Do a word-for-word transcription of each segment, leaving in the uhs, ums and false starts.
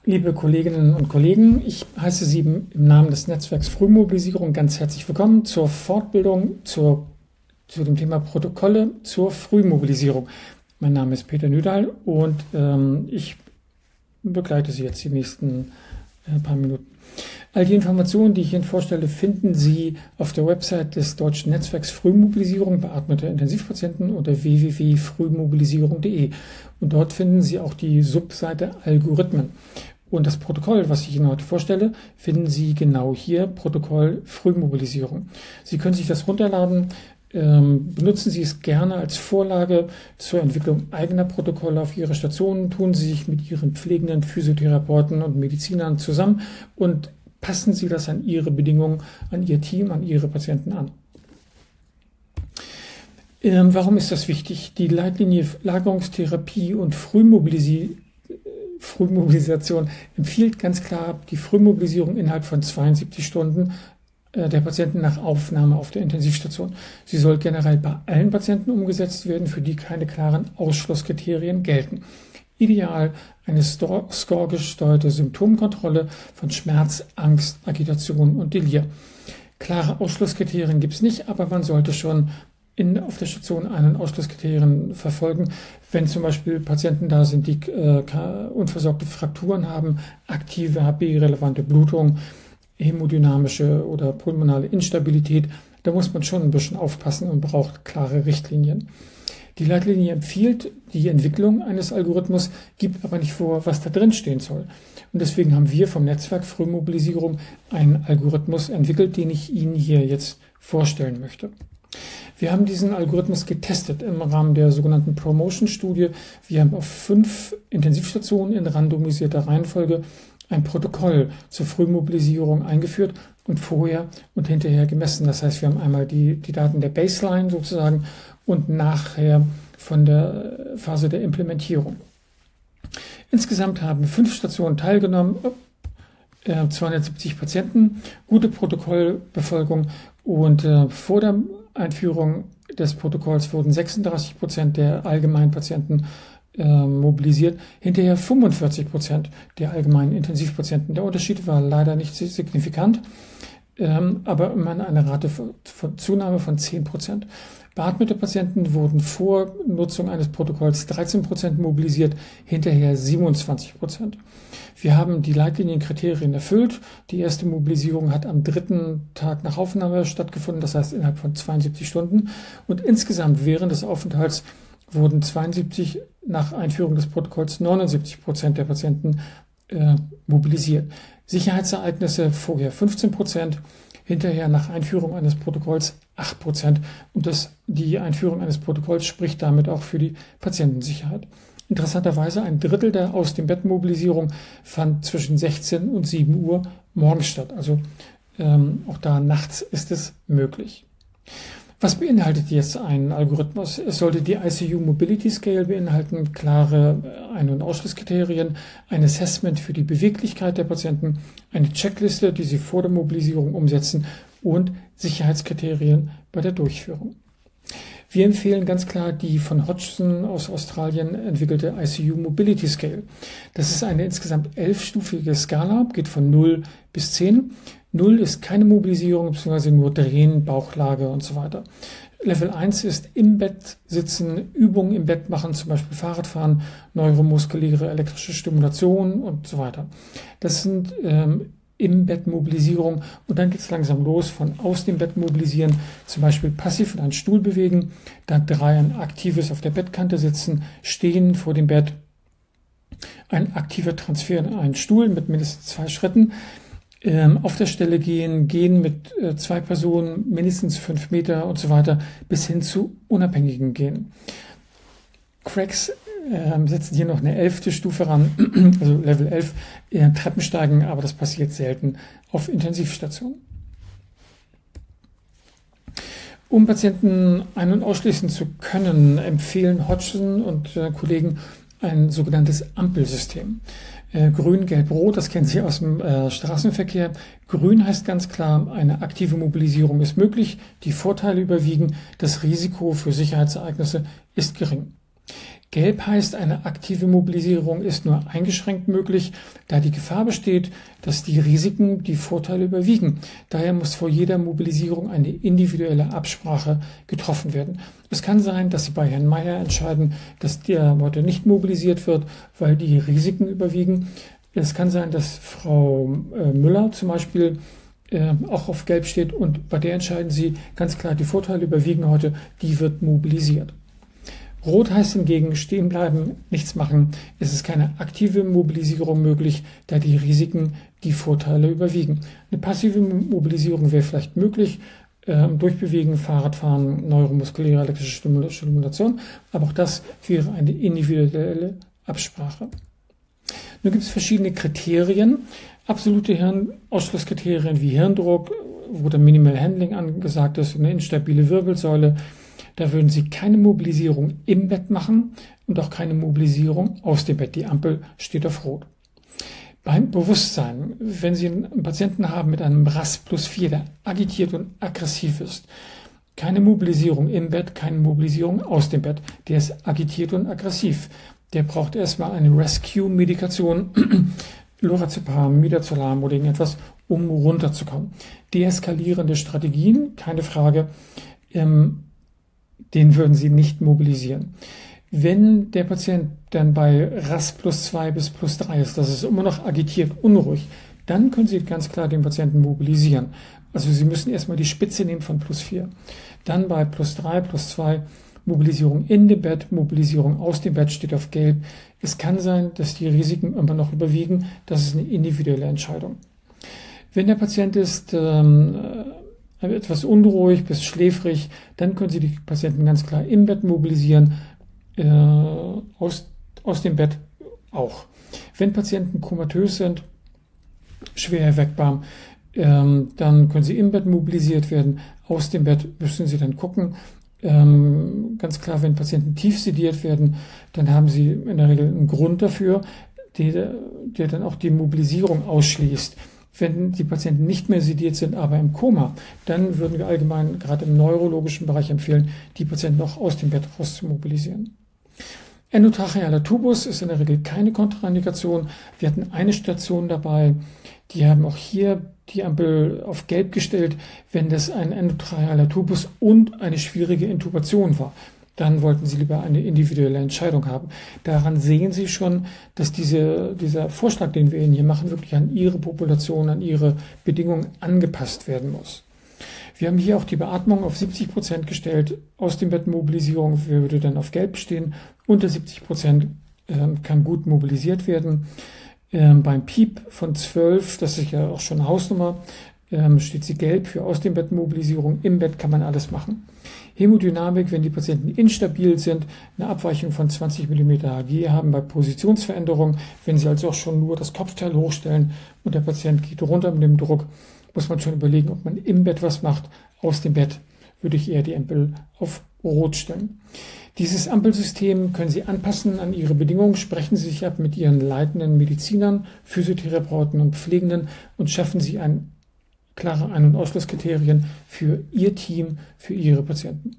Liebe Kolleginnen und Kollegen, ich heiße Sie im Namen des Netzwerks Frühmobilisierung ganz herzlich willkommen zur Fortbildung zur, zu dem Thema Protokolle zur Frühmobilisierung. Mein Name ist Peter Nüdahl und ähm, ich begleite Sie jetzt die nächsten äh, paar Minuten. All die Informationen, die ich Ihnen vorstelle, finden Sie auf der Website des Deutschen Netzwerks Frühmobilisierung beatmeter Intensivpatienten unter w w w punkt frühmobilisierung punkt de. Und dort finden Sie auch die Subseite Algorithmen. Und das Protokoll, was ich Ihnen heute vorstelle, finden Sie genau hier, Protokoll Frühmobilisierung. Sie können sich das runterladen, ähm, benutzen Sie es gerne als Vorlage zur Entwicklung eigener Protokolle auf Ihre Stationen, tun Sie sich mit Ihren pflegenden Physiotherapeuten und Medizinern zusammen und passen Sie das an Ihre Bedingungen, an Ihr Team, an Ihre Patienten an. Ähm, warum ist das wichtig? Die Leitlinie Lagerungstherapie und Frühmobilisi Frühmobilisation empfiehlt ganz klar die Frühmobilisierung innerhalb von zweiundsiebzig Stunden äh, der Patienten nach Aufnahme auf der Intensivstation. Sie soll generell bei allen Patienten umgesetzt werden, für die keine klaren Ausschlusskriterien gelten. Ideal eine score-gesteuerte Symptomkontrolle von Schmerz, Angst, Agitation und Delir. Klare Ausschlusskriterien gibt es nicht, aber man sollte schon in, auf der Station einen Ausschlusskriterien verfolgen, wenn zum Beispiel Patienten da sind, die äh, unversorgte Frakturen haben, aktive H B-relevante Blutung, hämodynamische oder pulmonale Instabilität. Da muss man schon ein bisschen aufpassen und braucht klare Richtlinien. Die Leitlinie empfiehlt die Entwicklung eines Algorithmus, gibt aber nicht vor, was da drin stehen soll. Und deswegen haben wir vom Netzwerk Frühmobilisierung einen Algorithmus entwickelt, den ich Ihnen hier jetzt vorstellen möchte. Wir haben diesen Algorithmus getestet im Rahmen der sogenannten Promotion-Studie. Wir haben auf fünf Intensivstationen in randomisierter Reihenfolge ein Protokoll zur Frühmobilisierung eingeführt und vorher und hinterher gemessen. Das heißt, wir haben einmal die, die Daten der Baseline sozusagen und nachher von der Phase der Implementierung. Insgesamt haben fünf Stationen teilgenommen, äh, zweihundertsiebzig Patienten, gute Protokollbefolgung und äh, vor der Einführung des Protokolls wurden sechsunddreißig Prozent der allgemeinen Patienten äh, mobilisiert, hinterher fünfundvierzig Prozent der allgemeinen Intensivpatienten. Der Unterschied war leider nicht signifikant, ähm, aber immerhin eine Rate von, von Zunahme von zehn Prozent. Beatmete Patienten wurden vor Nutzung eines Protokolls dreizehn Prozent mobilisiert, hinterher siebenundzwanzig Prozent. Wir haben die Leitlinienkriterien erfüllt. Die erste Mobilisierung hat am dritten Tag nach Aufnahme stattgefunden, das heißt innerhalb von zweiundsiebzig Stunden. Und insgesamt während des Aufenthalts wurden zweiundsiebzig, nach Einführung des Protokolls neunundsiebzig Prozent der Patienten äh, mobilisiert. Sicherheitsereignisse vorher fünfzehn Prozent, hinterher nach Einführung eines Protokolls acht Prozent. Und das, die Einführung eines Protokolls spricht damit auch für die Patientensicherheit. Interessanterweise ein Drittel der aus dem Bett Mobilisierung fand zwischen sechzehn und sieben Uhr morgens statt. Also ähm, auch da nachts ist es möglich. Was beinhaltet jetzt ein Algorithmus? Es sollte die I C U Mobility Scale beinhalten, klare Ein- und Ausschlusskriterien, ein Assessment für die Beweglichkeit der Patienten, eine Checkliste, die Sie vor der Mobilisierung umsetzen und Sicherheitskriterien bei der Durchführung. Wir empfehlen ganz klar die von Hodgson aus Australien entwickelte I C U Mobility Scale. Das ist eine insgesamt elfstufige Skala, geht von null bis zehn. null ist keine Mobilisierung, beziehungsweise nur Drehen, Bauchlage und so weiter. Level eins ist im Bett sitzen, Übungen im Bett machen, zum Beispiel Fahrradfahren, neuromuskuläre elektrische Stimulation und so weiter. Das sind ähm, im Bett Mobilisierung und dann geht es langsam los von aus dem Bett mobilisieren, zum Beispiel passiv in einen Stuhl bewegen, dann drei ein aktives auf der Bettkante sitzen, stehen vor dem Bett, ein aktiver Transfer in einen Stuhl mit mindestens zwei Schritten, ähm, auf der Stelle gehen, gehen mit äh, zwei Personen, mindestens fünf Meter und so weiter, bis hin zu unabhängigen Gehen. Cracks äh, setzen hier noch eine elfte Stufe ran, also Level elf, äh, Treppensteigen, aber das passiert selten auf Intensivstationen. Um Patienten ein- und ausschließen zu können, empfehlen Hodgson und äh, Kollegen ein sogenanntes Ampelsystem. Äh, Grün, Gelb, Rot, das kennen Sie aus dem äh, Straßenverkehr. Grün heißt ganz klar, eine aktive Mobilisierung ist möglich, die Vorteile überwiegen, das Risiko für Sicherheitsereignisse ist gering. Gelb heißt, eine aktive Mobilisierung ist nur eingeschränkt möglich, da die Gefahr besteht, dass die Risiken die Vorteile überwiegen. Daher muss vor jeder Mobilisierung eine individuelle Absprache getroffen werden. Es kann sein, dass Sie bei Herrn Meier entscheiden, dass der heute nicht mobilisiert wird, weil die Risiken überwiegen. Es kann sein, dass Frau Müller zum Beispiel äh, auch auf Gelb steht und bei der entscheiden Sie ganz klar, die Vorteile überwiegen heute, die wird mobilisiert. Rot heißt hingegen stehen bleiben, nichts machen. Es ist keine aktive Mobilisierung möglich, da die Risiken die Vorteile überwiegen. Eine passive Mobilisierung wäre vielleicht möglich, äh, Durchbewegen, Fahrradfahren, neuromuskuläre elektrische Stimulation, aber auch das wäre eine individuelle Absprache. Nun gibt es verschiedene Kriterien, absolute Hirnausschlusskriterien wie Hirndruck, wo der Minimal Handling angesagt ist, eine instabile Wirbelsäule. Da würden Sie keine Mobilisierung im Bett machen und auch keine Mobilisierung aus dem Bett. Die Ampel steht auf Rot. Beim Bewusstsein, wenn Sie einen Patienten haben mit einem R A S plus vier, der agitiert und aggressiv ist, keine Mobilisierung im Bett, keine Mobilisierung aus dem Bett. Der ist agitiert und aggressiv. Der braucht erstmal eine Rescue-Medikation, Lorazepam, Midazolam oder irgendetwas, um runterzukommen. Deeskalierende Strategien, keine Frage, ähm, den würden Sie nicht mobilisieren. Wenn der Patient dann bei R A S plus zwei bis plus drei ist, das ist immer noch agitiert, unruhig, dann können Sie ganz klar den Patienten mobilisieren. Also Sie müssen erstmal die Spitze nehmen von plus vier. Dann bei plus drei, plus zwei, Mobilisierung in dem Bett, Mobilisierung aus dem Bett steht auf Gelb. Es kann sein, dass die Risiken immer noch überwiegen. Das ist eine individuelle Entscheidung. Wenn der Patient ist ähm, etwas unruhig bis schläfrig, dann können Sie die Patienten ganz klar im Bett mobilisieren, äh, aus, aus dem Bett auch. Wenn Patienten komatös sind, schwer erweckbar, ähm, dann können sie im Bett mobilisiert werden. Aus dem Bett müssen Sie dann gucken. Ähm, ganz klar, wenn Patienten tief sediert werden, dann haben Sie in der Regel einen Grund dafür, der, der dann auch die Mobilisierung ausschließt. Wenn die Patienten nicht mehr sediert sind, aber im Koma, dann würden wir allgemein gerade im neurologischen Bereich empfehlen, die Patienten auch aus dem Bett raus zu mobilisieren. Endotrachealer Tubus ist in der Regel keine Kontraindikation. Wir hatten eine Station dabei, die haben auch hier die Ampel auf Gelb gestellt, wenn das ein endotrachealer Tubus und eine schwierige Intubation war. Dann wollten Sie lieber eine individuelle Entscheidung haben. Daran sehen Sie schon, dass diese, dieser Vorschlag, den wir Ihnen hier machen, wirklich an Ihre Population, an Ihre Bedingungen angepasst werden muss. Wir haben hier auch die Beatmung auf siebzig Prozent gestellt. Aus dem Bett Mobilisierung würde dann auf Gelb stehen. Unter siebzig Prozent äh, kann gut mobilisiert werden. Ähm, beim Piep von zwölf, das ist ja auch schon eine Hausnummer, ähm, steht sie gelb für aus dem Bett Mobilisierung. Im Bett kann man alles machen. Hämodynamik, wenn die Patienten instabil sind, eine Abweichung von zwanzig Millimeter H G haben bei Positionsveränderung. Wenn Sie also auch schon nur das Kopfteil hochstellen und der Patient geht runter mit dem Druck, muss man schon überlegen, ob man im Bett was macht. Aus dem Bett würde ich eher die Ampel auf Rot stellen. Dieses Ampelsystem können Sie anpassen an Ihre Bedingungen. Sprechen Sie sich ab mit Ihren leitenden Medizinern, Physiotherapeuten und Pflegenden und schaffen Sie ein klare Ein- und Ausschlusskriterien für Ihr Team, für Ihre Patienten.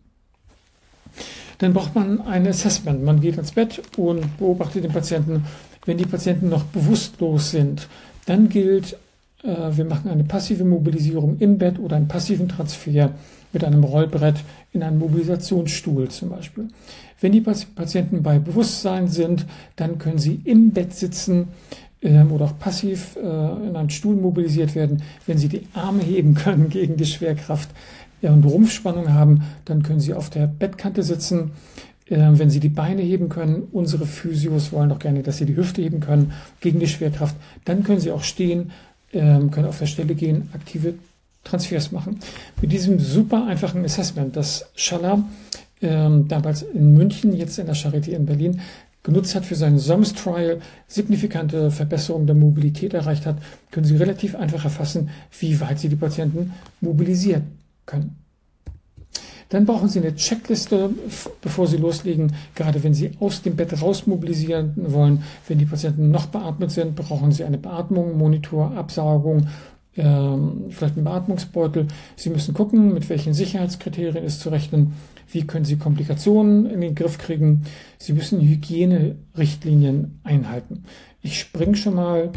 Dann braucht man ein Assessment. Man geht ins Bett und beobachtet den Patienten. Wenn die Patienten noch bewusstlos sind, dann gilt, äh, wir machen eine passive Mobilisierung im Bett oder einen passiven Transfer mit einem Rollbrett in einen Mobilisationsstuhl zum Beispiel. Wenn die Patienten bei Bewusstsein sind, dann können sie im Bett sitzen, oder auch passiv äh, in einen Stuhl mobilisiert werden. Wenn Sie die Arme heben können gegen die Schwerkraft äh, und Rumpfspannung haben, dann können Sie auf der Bettkante sitzen. Äh, wenn Sie die Beine heben können, unsere Physios wollen doch gerne, dass Sie die Hüfte heben können gegen die Schwerkraft, dann können Sie auch stehen, äh, können auf der Stelle gehen, aktive Transfers machen. Mit diesem super einfachen Assessment, das Schaller äh, damals in München, jetzt in der Charité in Berlin, genutzt hat für seinen S O M S-Trial, signifikante Verbesserung der Mobilität erreicht hat, können Sie relativ einfach erfassen, wie weit Sie die Patienten mobilisieren können. Dann brauchen Sie eine Checkliste, bevor Sie loslegen, gerade wenn Sie aus dem Bett raus mobilisieren wollen. Wenn die Patienten noch beatmet sind, brauchen Sie eine Beatmung, Monitor, Absaugung, ähm, vielleicht einen Beatmungsbeutel. Sie müssen gucken, mit welchen Sicherheitskriterien ist zu rechnen. Wie können Sie Komplikationen in den Griff kriegen? Sie müssen Hygienerichtlinien einhalten. Ich springe schon mal,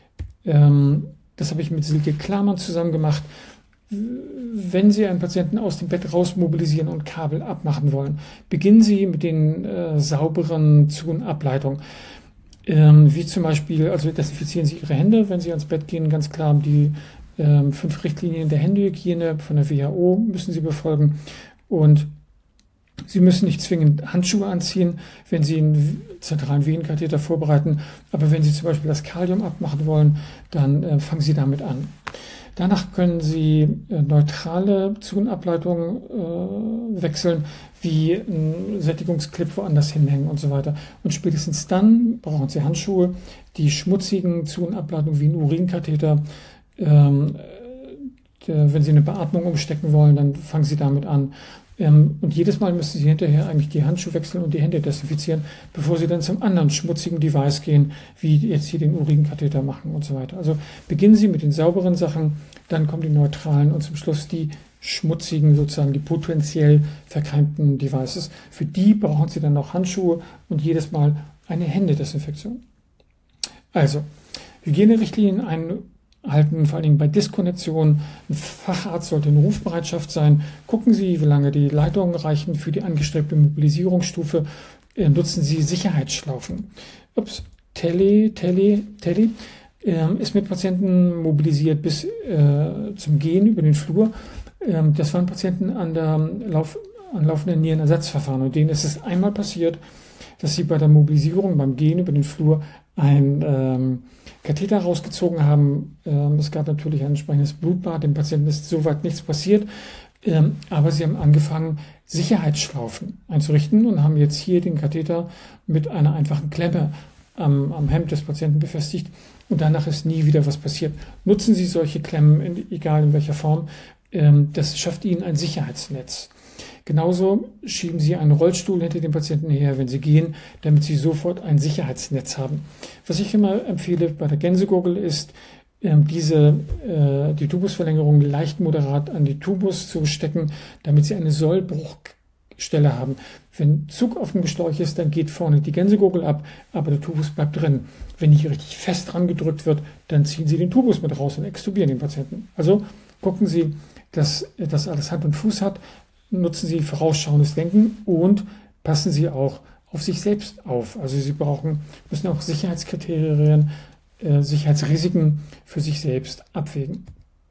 ähm, das habe ich mit Silke Klamann zusammen gemacht. Wenn Sie einen Patienten aus dem Bett raus mobilisieren und Kabel abmachen wollen, beginnen Sie mit den äh, sauberen Zu- und Ableitungen. Ähm, wie zum Beispiel, also desinfizieren Sie Ihre Hände, wenn Sie ans Bett gehen, ganz klar die ähm, fünf Richtlinien der Händehygiene von der W H O müssen Sie befolgen. Und Sie müssen nicht zwingend Handschuhe anziehen, wenn Sie einen zentralen Venenkatheter vorbereiten, aber wenn Sie zum Beispiel das Kalium abmachen wollen, dann äh, fangen Sie damit an. Danach können Sie äh, neutrale Zu- und Ableitungen äh, wechseln, wie ein Sättigungsclip woanders hinhängen und so weiter. Und spätestens dann brauchen Sie Handschuhe. Die schmutzigen Zu- und Ableitungen wie ein Urinkatheter, ähm, der, wenn Sie eine Beatmung umstecken wollen, dann fangen Sie damit an. Ähm, und jedes Mal müssen Sie hinterher eigentlich die Handschuhe wechseln und die Hände desinfizieren, bevor Sie dann zum anderen schmutzigen Device gehen, wie jetzt hier den Urinkatheter machen und so weiter. Also beginnen Sie mit den sauberen Sachen, dann kommen die neutralen und zum Schluss die schmutzigen, sozusagen die potenziell verkeimten Devices. Für die brauchen Sie dann noch Handschuhe und jedes Mal eine Händedesinfektion. Also, Hygienerichtlinien einhalten, vor allen Dingen bei Diskonnektion. Ein Facharzt sollte in Rufbereitschaft sein. Gucken Sie, wie lange die Leitungen reichen für die angestrebte Mobilisierungsstufe. Äh, nutzen Sie Sicherheitsschlaufen. Ups, Tele, Tele, Tele äh, ist mit Patienten mobilisiert bis äh, zum Gehen über den Flur. Ähm, das waren Patienten an der Lauf, an laufenden Nierenersatzverfahren. Und denen ist es einmal passiert, dass sie bei der Mobilisierung, beim Gehen über den Flur, ein ähm, Katheter rausgezogen haben. Ähm, es gab natürlich ein entsprechendes Blutbad. Dem Patienten ist soweit nichts passiert. Ähm, aber sie haben angefangen, Sicherheitsschlaufen einzurichten und haben jetzt hier den Katheter mit einer einfachen Klemme am, am Hemd des Patienten befestigt. Und danach ist nie wieder was passiert. Nutzen Sie solche Klemmen, in, egal in welcher Form. Ähm, das schafft Ihnen ein Sicherheitsnetz. Genauso schieben Sie einen Rollstuhl hinter dem Patienten her, wenn Sie gehen, damit Sie sofort ein Sicherheitsnetz haben. Was ich immer empfehle bei der Gänsegurgel ist, ähm, diese, äh, die Tubusverlängerung leicht moderat an die Tubus zu stecken, damit Sie eine Sollbruchstelle haben. Wenn Zug auf dem Geschläuch ist, dann geht vorne die Gänsegurgel ab, aber der Tubus bleibt drin. Wenn hier richtig fest dran gedrückt wird, dann ziehen Sie den Tubus mit raus und extubieren den Patienten. Also gucken Sie, dass das alles Hand und Fuß hat. Nutzen Sie vorausschauendes Denken und passen Sie auch auf sich selbst auf. Also Sie brauchen, müssen auch Sicherheitskriterien, äh, Sicherheitsrisiken für sich selbst abwägen.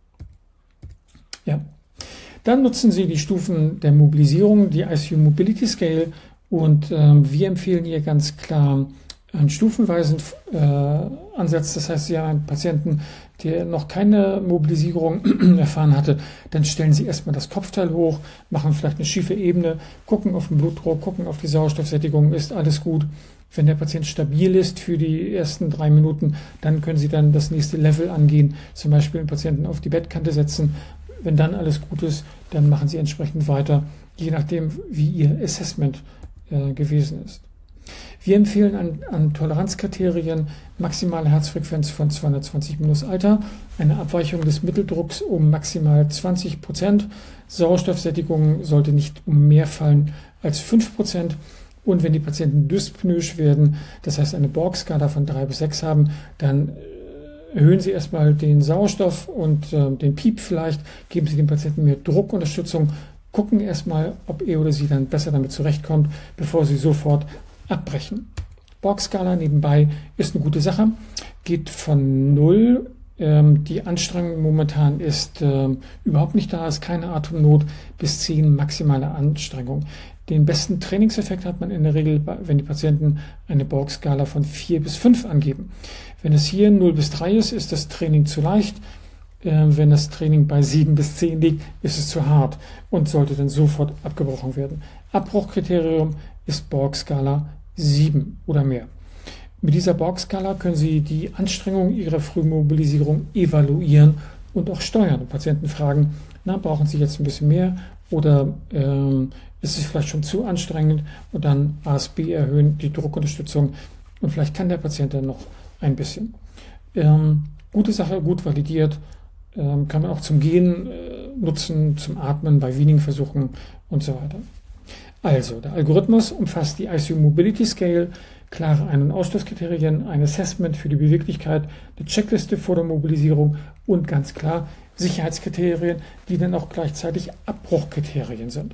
Ja. Dann nutzen Sie die Stufen der Mobilisierung, die I C U Mobility Scale, und äh, wir empfehlen hier ganz klar einen stufenweisen äh, Ansatz. Das heißt, Sie haben einen Patienten, der noch keine Mobilisierung erfahren hatte, dann stellen Sie erstmal das Kopfteil hoch, machen vielleicht eine schiefe Ebene, gucken auf den Blutdruck, gucken auf die Sauerstoffsättigung, ist alles gut. Wenn der Patient stabil ist für die ersten drei Minuten, dann können Sie dann das nächste Level angehen, zum Beispiel den Patienten auf die Bettkante setzen. Wenn dann alles gut ist, dann machen Sie entsprechend weiter, je nachdem, wie Ihr Assessment äh, gewesen ist. Wir empfehlen an, an Toleranzkriterien maximale Herzfrequenz von zweihundertzwanzig minus Alter, eine Abweichung des Mitteldrucks um maximal zwanzig Prozent, Sauerstoffsättigung sollte nicht um mehr fallen als fünf Prozent, und wenn die Patienten dyspnoisch werden, das heißt eine Borg-Skala von drei bis sechs haben, dann erhöhen Sie erstmal den Sauerstoff und äh, den Piep vielleicht, geben Sie dem Patienten mehr Druckunterstützung, gucken erstmal, ob er oder sie dann besser damit zurechtkommt, bevor Sie sofort abbrechen. Borg-Skala nebenbei ist eine gute Sache, geht von null, ähm, die Anstrengung momentan ist ähm, überhaupt nicht da, ist keine Atemnot, bis zehn maximale Anstrengung. Den besten Trainingseffekt hat man in der Regel, wenn die Patienten eine Borg-Skala von vier bis fünf angeben. Wenn es hier null bis drei ist, ist das Training zu leicht. Äh, wenn das Training bei sieben bis zehn liegt, ist es zu hart und sollte dann sofort abgebrochen werden. Abbruchkriterium ist Borg-Skala sieben oder mehr. Mit dieser Borg-Skala können Sie die Anstrengung Ihrer Frühmobilisierung evaluieren und auch steuern. Und Patienten fragen, na, brauchen Sie jetzt ein bisschen mehr oder ähm, ist es vielleicht schon zu anstrengend, und dann A S B erhöhen, die Druckunterstützung, und vielleicht kann der Patient dann noch ein bisschen. Ähm, gute Sache, gut validiert, ähm, kann man auch zum Gehen äh, nutzen, zum Atmen, bei wenigen Versuchen und so weiter. Also, der Algorithmus umfasst die I C U Mobility Scale, klare Ein- und Ausschlusskriterien, ein Assessment für die Beweglichkeit, eine Checkliste vor der Mobilisierung und ganz klar Sicherheitskriterien, die dann auch gleichzeitig Abbruchkriterien sind.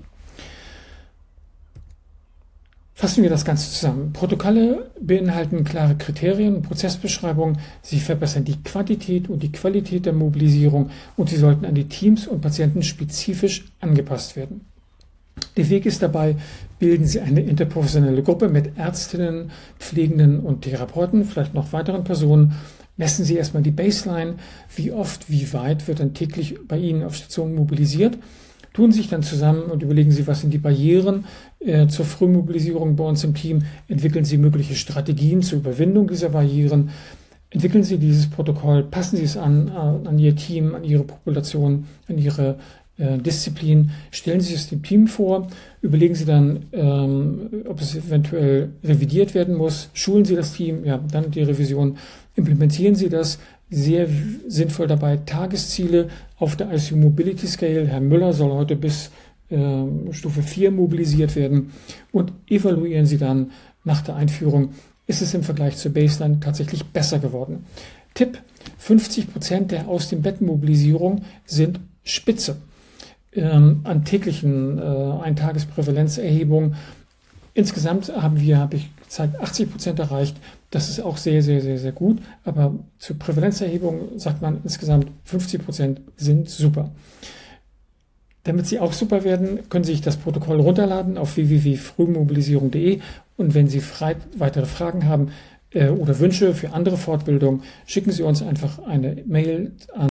Fassen wir das Ganze zusammen. Protokolle beinhalten klare Kriterien und Prozessbeschreibungen. Sie verbessern die Quantität und die Qualität der Mobilisierung und sie sollten an die Teams und Patienten spezifisch angepasst werden. Der Weg ist dabei, bilden Sie eine interprofessionelle Gruppe mit Ärztinnen, Pflegenden und Therapeuten, vielleicht noch weiteren Personen. Messen Sie erstmal die Baseline, wie oft, wie weit wird dann täglich bei Ihnen auf Station mobilisiert. Tun sich dann zusammen und überlegen Sie, was sind die Barrieren äh, zur Frühmobilisierung bei uns im Team. Entwickeln Sie mögliche Strategien zur Überwindung dieser Barrieren. Entwickeln Sie dieses Protokoll, passen Sie es an, äh, an Ihr Team, an Ihre Population, an Ihre äh, Disziplin. Stellen Sie es dem Team vor. Überlegen Sie dann, ähm, ob es eventuell revidiert werden muss. Schulen Sie das Team, ja, dann die Revision. Implementieren Sie das. Sehr sinnvoll dabei Tagesziele auf der I C U Mobility Scale. Herr Müller soll heute bis äh, Stufe vier mobilisiert werden und evaluieren Sie dann nach der Einführung, ist es im Vergleich zur Baseline tatsächlich besser geworden. Tipp, fünfzig Prozent der aus dem Bett Mobilisierung sind Spitze. Ähm, an täglichen äh, Eintagesprävalenzerhebungen. Insgesamt haben wir, habe ich gezeigt, achtzig Prozent erreicht. Das ist auch sehr, sehr, sehr, sehr gut. Aber zur Prävalenzerhebung sagt man insgesamt fünfzig Prozent sind super. Damit sie auch super werden, können Sie sich das Protokoll runterladen auf w w w punkt frühmobilisierung punkt de. Und wenn Sie frei, weitere Fragen haben äh, oder Wünsche für andere Fortbildung, schicken Sie uns einfach eine Mail an